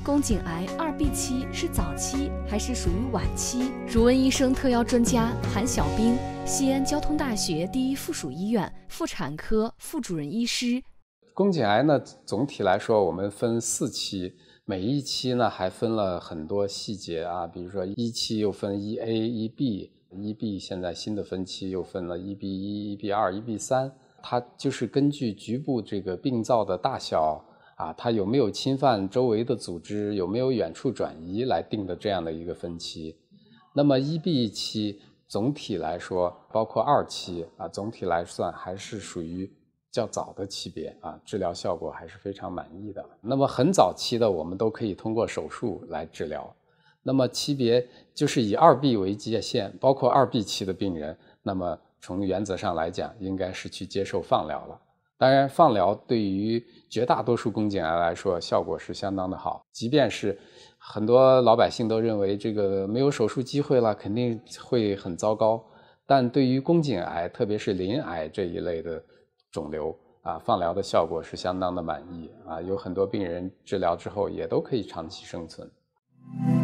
宫颈癌2B 期是早期还是属于晚期？如问医生特邀专家韩小兵，西安交通大学第一附属医院妇产科副主任医师。 宫颈癌呢，总体来说我们分4期，每一期呢还分了很多细节啊，比如说1期又分1A、1B，1B 现在新的分期又分了 1B1、1B2、1B3，它就是根据局部这个病灶的大小啊，它有没有侵犯周围的组织，有没有远处转移来定的这样的一个分期。那么 1B 期总体来说，包括2期啊，总体来算还是属于较早的级别啊，治疗效果还是非常满意的。那么很早期的我们都可以通过手术来治疗。那么级别就是以2B 为界限，包括2B 期的病人，那么从原则上来讲，应该是去接受放疗了。当然，放疗对于绝大多数宫颈癌来说，效果是相当的好。即便是很多老百姓都认为这个没有手术机会了，肯定会很糟糕。但对于宫颈癌，特别是鳞癌这一类的肿瘤啊，放疗的效果是相当的满意啊，有很多病人治疗之后也都可以长期生存。